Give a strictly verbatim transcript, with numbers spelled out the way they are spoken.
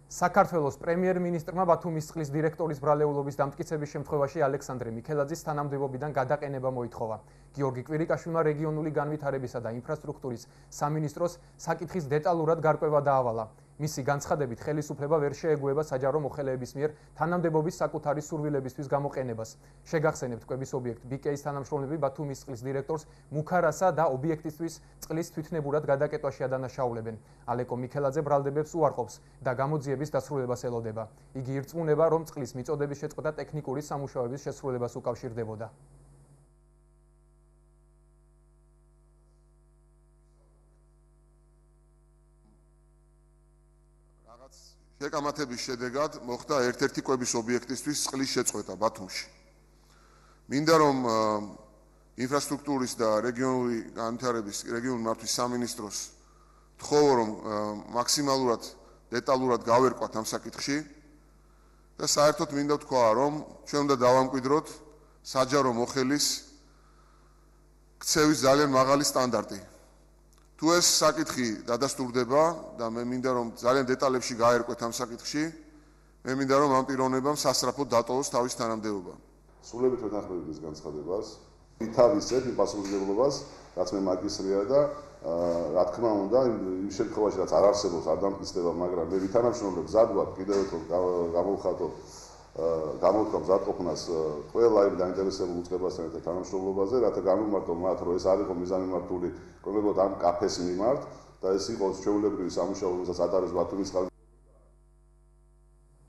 საქართველოს პრემიერ-მინისტრმა ბათუმის წყლის დირექტორის ბრალეულობის დამტკიცების შემთხვევაში ალექსანდრე მიქელაძის თანამდებობიდან გადაყენება მოითხოვა. გიორგი კვირიკაშვილმა რეგიონული განვითარებისა და ინფრასტრუქტურის სამინისტროს საკითხის დეტალურად გარკვევა დაავალა. მისი განცხადებით, ხელისუფლება ვერ შეეგუება საჯარო მოხელეების მიერ თანამდებობის საკუთარი სურვილებისთვის გამოყენებას. შეგახსენებთ, კვების ობიექტ ბიკეის თანამშრომლები ბათუმის წყლის დირექტორს მუქარასა და ობიექტისთვის წყლის თვითნებურად გადაკეტვაში ადანაშაულებენ. ალეკო მიქელაძე ბრალდებებს უარყოფს და გამოძიების დასრულებას ელოდება. იგი ირწმუნება, რომ წყლის მიწოდების შეწყვეტა ტექნიკური სამუშაოების შესრულებას უკავშირდებოდა. შეკამათების შედეგად მოხდა ერთ-ერთი კვების ობიექტისთვის წყლის შეწყვეტა ბათუმში. მინდა რომ ინფრასტრუქტურის და რეგიონული განვითარების რეგიონული მართვის სამინისტროს თხოვო რომ მაქსიმალურად დეტალურად გავერკვათ ამ საკითხში და საერთოდ მინდა ვთქვა რომ ჩვენ უნდა დავამკვიდროთ საჯარო მოხელის ქცევის ძალიან მაღალი სტანდარტი. თუ ეს საკითხი დადასტურდება და მე მინდა რომ ძალიან დეტალებში გაერკვეთ ამ საკითხში, მე მინდა რომ ამ პიროვნებამ სასწრაფოდ დატოვოს თავის თანამდებობა. სრულებით ვეთანხმებით ეს განცხადებას, ითავისებ იმ პასუხისმგებლობას, რაც მე მაგისტრია და რა თქმა უნდა, იმ შემთხვევაში რაც არ არსებობს არ დამტკიცდება, მაგრამ მე ვითანამშრომლებ გზად ვარ კიდევ ერთხელ გამოვხატო გამოვხატო მზადყოფნას ყველა იმ დაინტერესებულ უწყებასთან ერთად თანამშრომლობაზე, რათა გამომართო მათ, რომ ეს არ იყო მიზანმიმართული კონკრეტულად ამ კაფეს მიმართ და ეს იყო ჩვეულებრივი სამუშაო, რომელსაც ატარებს ბათუმის